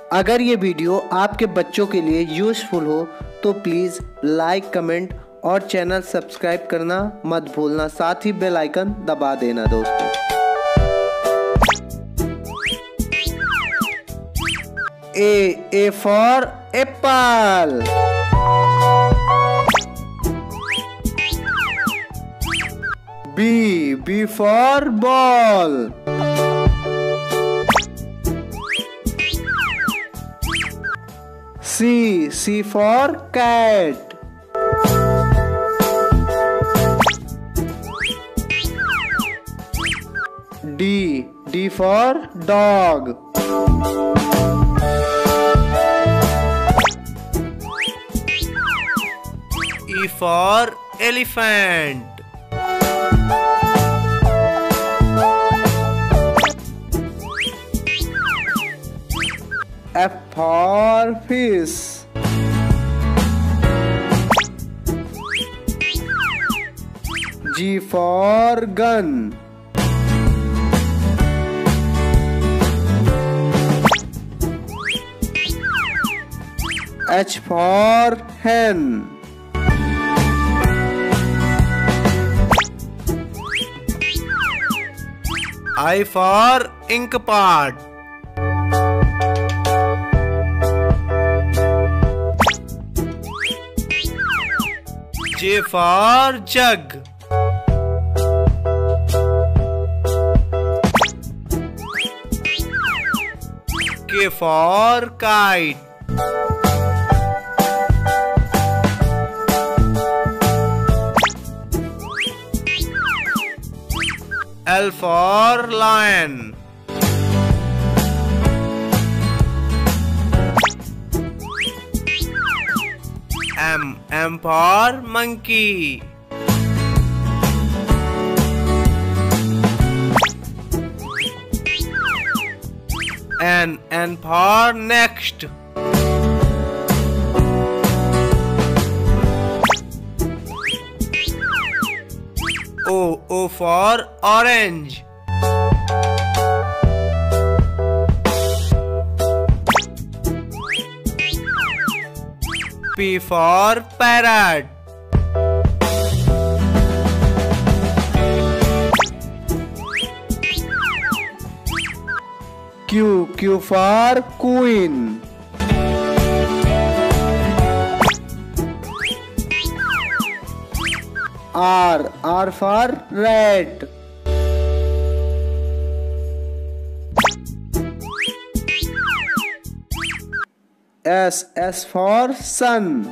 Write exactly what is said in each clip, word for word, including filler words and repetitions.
अगर ये वीडियो आपके बच्चों के लिए यूज़फुल हो तो प्लीज़ लाइक, कमेंट और चैनल सब्सक्राइब करना मत भूलना, साथ ही बेल आइकन दबा देना दोस्तों। A, A for apple. B, B for ball. C, C for cat. D, D for dog. E for elephant. F for fish. G for gun. H for hen. I for ink pot. J for jug. K for kite. L for lion. M, M for monkey. N, N for next. O, O for orange. P for parrot. Q, Q for queen. R, R for rat. S, S for sun.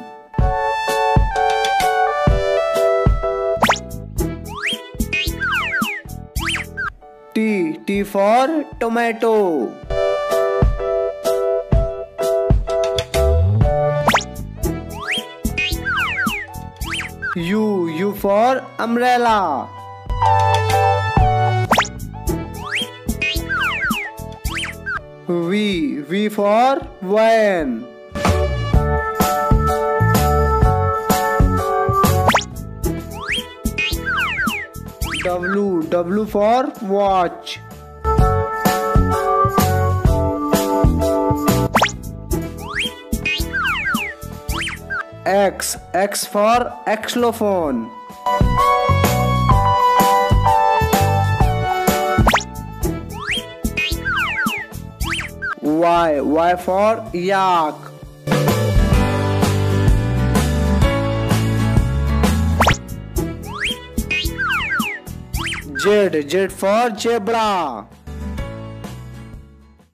T, T for tomato. U, U for umbrella. V, V for van. W, W for watch. X, X for xylophone. Y, Y for yak. Z, Z for zebra.